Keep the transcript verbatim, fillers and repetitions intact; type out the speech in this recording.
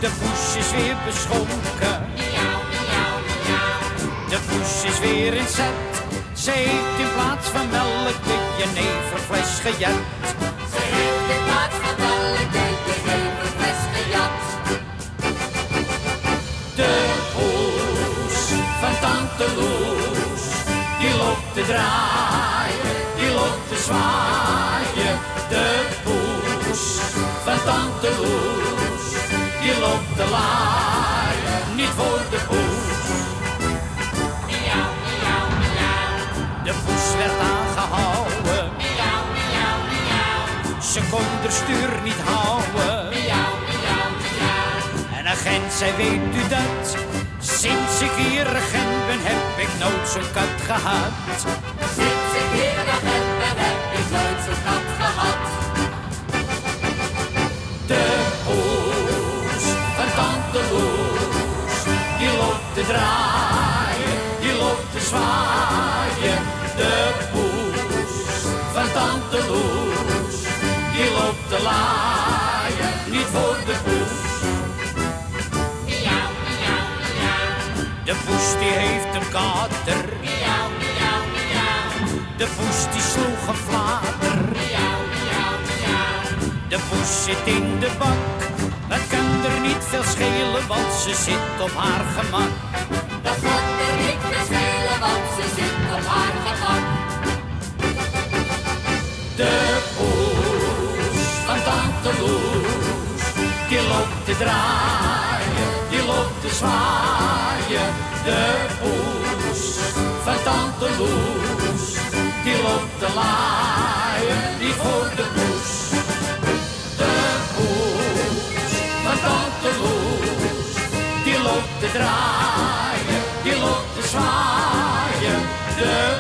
De poes is weer beschonken. Miauw, miauw, miauw. De poes is weer in zet. Ze heeft in plaats van melk de jeneverfles gejat. Ze heeft in plaats van melk de jeneverfles gejat. De poes van tante Loes, die loopt te draaien, die loopt te zwaaien. De poes van tante Loes, die loopt te laaien, niet voor de poes. Miauw, miauw, miauw. De poes werd aangehouden. Miauw, miauw, miauw. Ze kon de stuur niet houden. Miauw, miauw, miauw. En agent zei, weet u dat? Sinds ik hier agent ben, heb ik nooit zo'n kat gehad. Sinds ik hier agent ben, heb ik nooit zo'n kat gehad. De poes van tante Loes, die loopt te draaien, die loopt te zwaaien. De poes van tante Loes, die loopt te laaien, niet voor de poes. Miauw, miauw, miauw. De poes die heeft een kater, Miauw, miauw, miauw. de poes die sloeg een flater. Miauw, miauw, miauw. De poes zit in de bak, het kan er niet veel schelen, want ze zit op haar gemak. Dat kan er niet meer schelen, want ze zit op haar gemak. De poes van tante Loes, die loopt te draaien, die loopt te zwaaien. De poes van tante Loes, die loopt te laaien, niet voor de poes. De poes van tante Loes, die loopt te draaien, die loopt te zwaaien. De